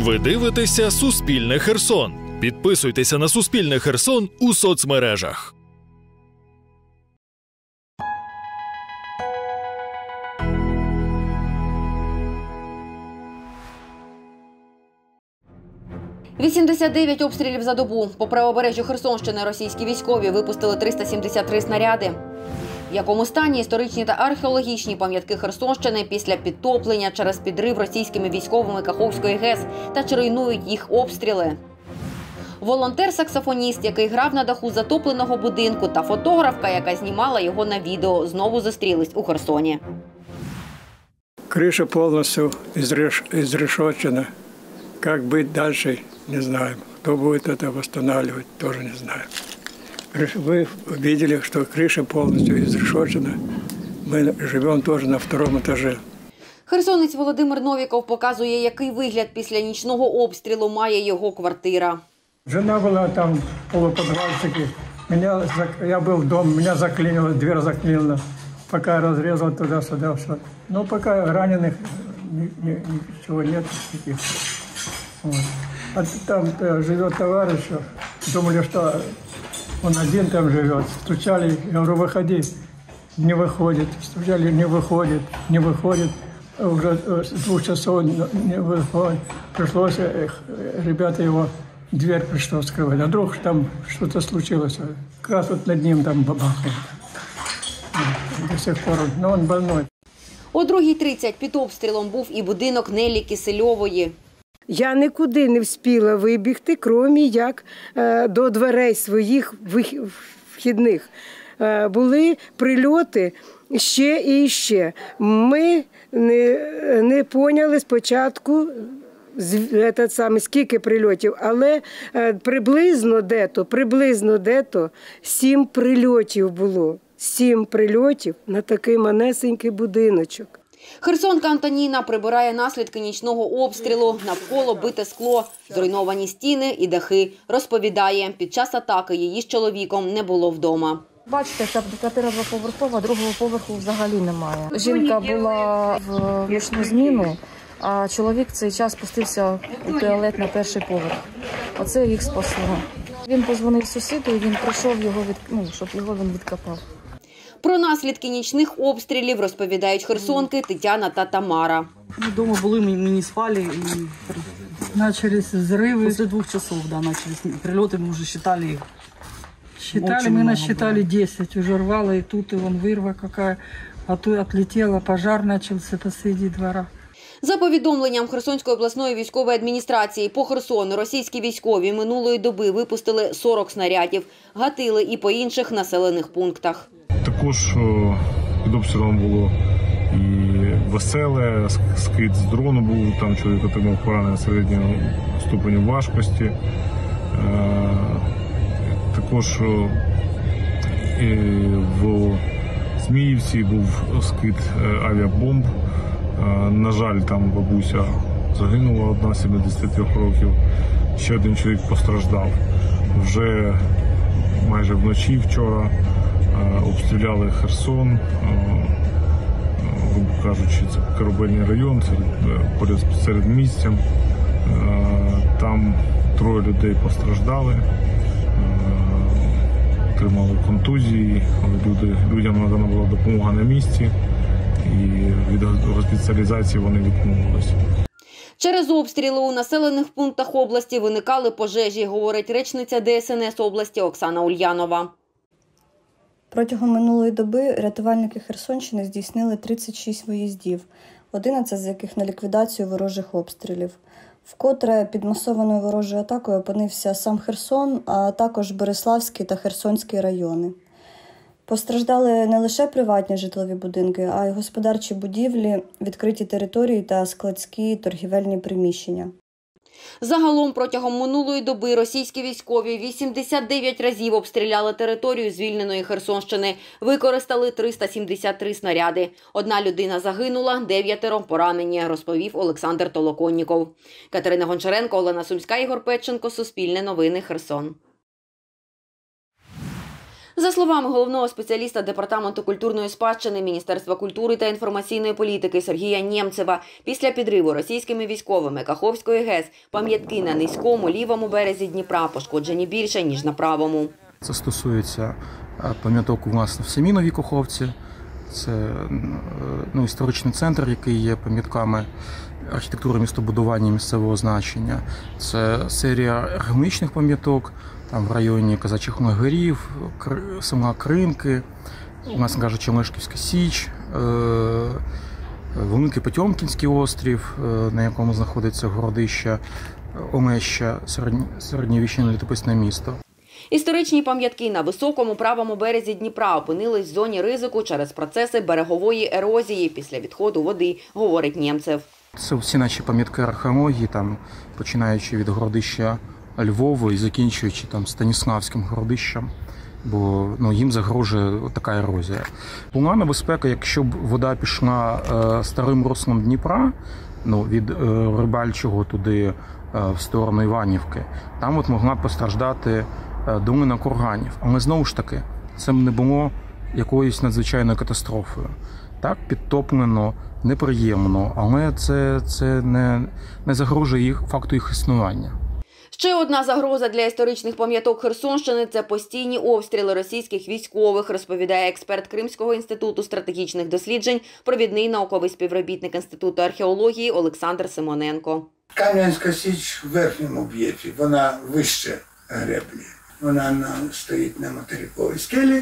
Ви дивитеся «Суспільне Херсон». Підписуйтеся на «Суспільне Херсон» у соцмережах. – 89 обстрілів за добу. По правобережжю Херсонщини російські військові випустили 373 снаряди. В якому стані історичні та археологічні пам'ятки Херсонщини після підтоплення через підрив російськими військовими Каховської ГЕС та чи руйнують їх обстріли? Волонтер-саксофоніст, який грав на даху затопленого будинку, та фотографка, яка знімала його на відео, знову зустрілись у Херсоні. Криша повністю изрешечена. Как быть дальше, не знаем. Кто будет это восстанавливать, тоже не знаем. Вы видели, что крыша полностью изрешечена. Мы живем тоже на втором этаже. Херсонець Володимир Новіков показує, який вигляд після нічного обстрілу має його квартира. Жена была там в полуподвальчике. Я был в доме, меня заклинило, дверь заклинила. Пока я разрезал туда-сюда все. Но пока раненых ничего нет. Вот. А там живет товарищ. Думали, что он один там живет. Стучали, я говорю, выходи. Не выходит. Стучали, не выходит, не выходит. Уже с 2 часов не выходит. Пришлось, ребята его, дверь пришлось открывать. А вдруг там что-то случилось. Как раз вот над ним там бабахало. До сих пор, но он больной. О 2:30 під обстрілом був і будинок Неллі Кисельової. Я нікуди не встигла вибігти, крім як до дверей своїх вхідних. Були прильоти ще і ще. Ми не поняли спочатку, скільки прильотів, але приблизно 7 прильотів було. 7 прильотів на такий манесенький будиночок. Херсонка Антоніна прибирає наслідки нічного обстрілу. Навколо бите скло, зруйновані стіни і дахи. Розповідає, під час атаки її з чоловіком не було вдома. Бачите, ця квартира двоповерхова, другого поверху взагалі немає. Жінка була в нічну зміну, а чоловік в цей час спустився у туалет на перший поверх. Оце їх спасло. Він подзвонив сусіду і він прийшов, щоб його він відкопав. Про наслідки нічних обстрілів розповідають херсонки Тетяна та Тамара. Ми вдома були, ми не спали і почались взриви. Після 2 часов почались прильоти, ми вже считали їх. Мы насчитали 10, уже рвало, и тут и вон вырва какая, а тут отлетела, пожар начался посреди двора. За повідомленням Херсонської обласної військової адміністрації, по Херсону російські військові минулої доби випустили 40 снарядів, гатили і по інших населених пунктах. Також під обстрілом було і Веселе, скид з дрону був, там чоловік отримав поранення середнього ступеню важкості. Також в Зміївці був скид авіабомб. На жаль, там бабуся загинула, одна 73 років. Ще один чоловік постраждав. Вже майже вночі вчора обстріляли Херсон, грубо кажучи, це корабельний район, поряд з середмістям. Там 3 людей постраждали. Отримали контузії, але людям надана була допомога на місці, і від госпіталізації вони відмовилися. Через обстріли у населених пунктах області виникали пожежі, говорить речниця ДСНС області Оксана Ульянова. Протягом минулої доби рятувальники Херсонщини здійснили 36 виїздів, 11 з яких на ліквідацію ворожих обстрілів. Вкотре під масованою ворожою атакою опинився сам Херсон, а також Бориславський та Херсонський райони. Постраждали не лише приватні житлові будинки, а й господарчі будівлі, відкриті території та складські торгівельні приміщення. Загалом протягом минулої доби російські військові 89 разів обстріляли територію звільненої Херсонщини. Використали 373 снаряди. 1 людина загинула, 9 поранені, розповів Олександр Толоконніков. Катерина Гончаренко, Олена Сумська, Ігор Петченко, Суспільне новини, Херсон. За словами головного спеціаліста Департаменту культурної спадщини Міністерства культури та інформаційної політики Сергія Нємцева, після підриву російськими військовими Каховської ГЕС пам'ятки на низькому лівому березі Дніпра пошкоджені більше, ніж на правому. Це стосується пам'яток, власне, в самій Новій Каховці. Це історичний центр, який є пам'ятками архітектури містобудування місцевого значення. Це серія археологічних пам'яток, там в районі Казачих Лагерів, села Кринки, власне кажучи, Лешківська Січ, Великий Потьомкінський острів, на якому знаходиться городище Омеща, середньовічне літописне місто. Історичні пам'ятки на високому правому березі Дніпра опинились в зоні ризику через процеси берегової ерозії після відходу води, говорить Нємцев. Це всі наші пам'ятки археології, там, починаючи від городища Львова і закінчуючи там Станіславським городищем, бо їм загрожує така ерозія. Була небезпека, якщо б вода пішла старим руслом Дніпра, від Рибальчого туди в сторону Іванівки, там могла б постраждати долина курганів. Але знову ж таки, це не було якоюсь надзвичайною катастрофою. Так, підтоплено, неприємно, але це не загрожує факту їх існування. Ще одна загроза для історичних пам'яток Херсонщини – це постійні обстріли російських військових, розповідає експерт Кримського інституту стратегічних досліджень, провідний науковий співробітник Інституту археології Олександр Симоненко. Кам'янська Січ в верхньому об'єкті, вона вище греблі. Вона стоїть на материковій скелі.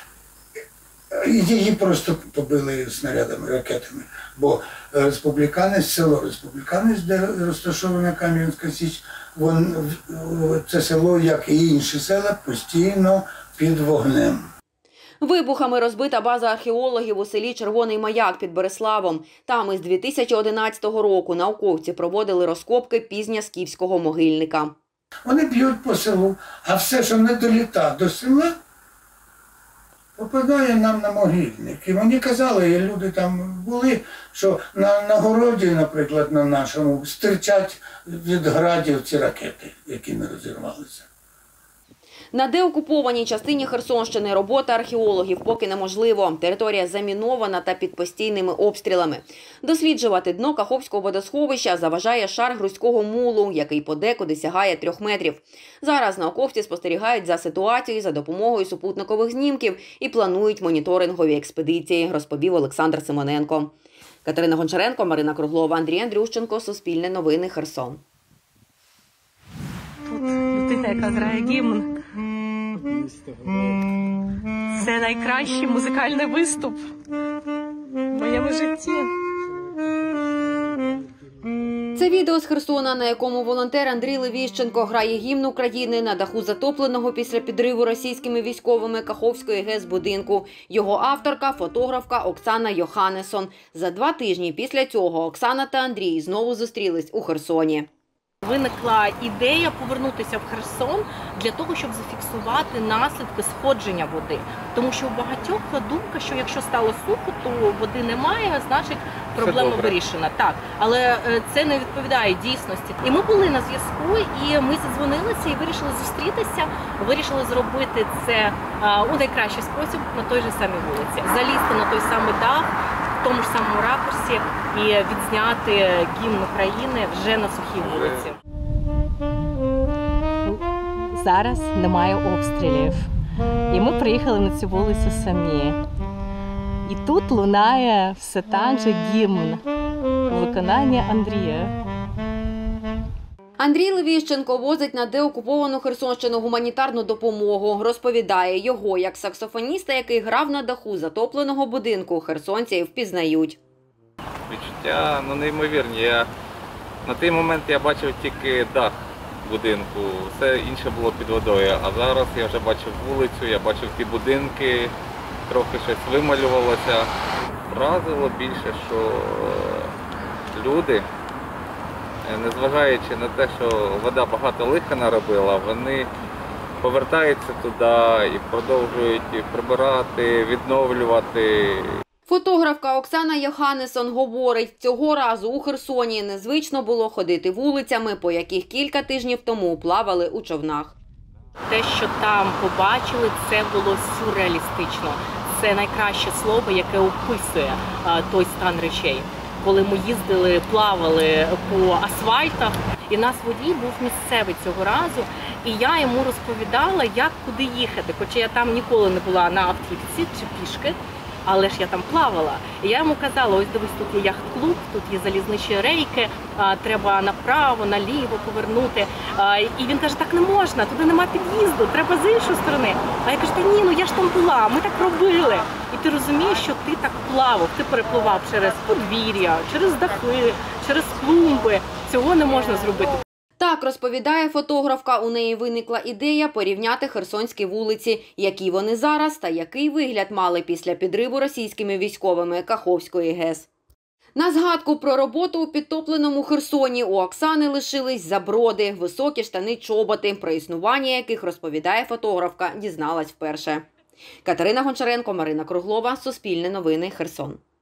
Її просто побили снарядами, ракетами. Бо село Республіканець, де розташована Кам'янська Січ, це село, як і інші села, постійно під вогнем. Вибухами розбита база археологів у селі Червоний Маяк під Береславом. Там із 2011 року науковці проводили розкопки пізньоскіфського могильника. Вони б'ють по селу, а все, що не долітає до села, попадає нам на могильник. І мені казали, і люди там були, що на городі, наприклад, на нашому, стирчать від градів ці ракети, які не розірвалися. На деокупованій частині Херсонщини робота археологів поки неможливо. Територія замінована та під постійними обстрілами. Досліджувати дно Каховського водосховища заважає шар грузького мулу, який подекуди сягає 3 метрів. Зараз науковці спостерігають за ситуацією за допомогою супутникових знімків і планують моніторингові експедиції, розповів Олександр Симоненко. Катерина Гончаренко, Марина Круглова, Андрій Андрющенко, Суспільне новини, Херсон. Тут людина, яка грає гімн. Це найкращий музикальний виступ в моєму житті. Це відео з Херсона, на якому волонтер Андрій Левіщенко грає гімн України на даху затопленого після підриву російськими військовими Каховської ГЕС будинку. Його авторка – фотографка Оксана Йоханнесон. За 2 тижні після цього Оксана та Андрій знову зустрілись у Херсоні. Виникла ідея повернутися в Херсон для того, щоб зафіксувати наслідки сходження води. Тому що у багатьох думка, що якщо стало сухо, то води немає, значить проблема вирішена. Так, але це не відповідає дійсності. І ми були на зв'язку, і ми задзвонилися і вирішили зустрітися, вирішили зробити це у найкращий спосіб на той же самій вулиці. Залізти на той самий дах, в тому ж самому ракурсі і відзняти гімн України вже на сухій вулиці. Зараз немає обстрілів. І ми приїхали на цю вулицю самі. І тут лунає все так же гімн у виконанні Андрія. Андрій Левіщенко возить на деокуповану Херсонщину гуманітарну допомогу. Розповідає, його як саксофоніста, який грав на даху затопленого будинку, херсонці впізнають. Відчуття неймовірні. На той момент я бачив тільки дах будинку, все інше було під водою. А зараз я вже бачив вулицю, я бачив ті будинки, трохи щось вималювалося. Вразило більше, що люди, незважаючи на те, що вода багато лиха наробила, вони повертаються туди і продовжують прибирати, відновлювати. Фотографка Оксана Йоханнесон говорить, цього разу у Херсоні незвично було ходити вулицями, по яких кілька тижнів тому плавали у човнах. Те, що там побачили, це було сюрреалістично. Це найкраще слово, яке описує той стан речей. Коли ми їздили, плавали по асфальтах, і нас водій був місцевий цього разу, і я йому розповідала, як куди їхати. Хоча я там ніколи не була на автівці чи пішки, але ж я там плавала. І я йому казала, ось дивись, тут є яхт-клуб, тут є залізничні рейки, треба направо, наліво повернути. І він каже, так не можна, туди нема під'їзду, треба з іншої сторони. А я кажу, та ні, ну я ж там була, ми так робили. І ти розумієш, що ти так плавав, ти перепливав через подвір'я, через дахи, через клумби. Цього не можна зробити. Так розповідає фотографка, у неї виникла ідея порівняти херсонські вулиці, які вони зараз та який вигляд мали після підриву російськими військовими Каховської ГЕС. На згадку про роботу у підтопленому Херсоні у Оксани лишились заброди, високі штани-чоботи, про існування яких, розповідає фотографка, дізналась вперше. Катерина Гончаренко, Марина Круглова, Суспільне новини, Херсон.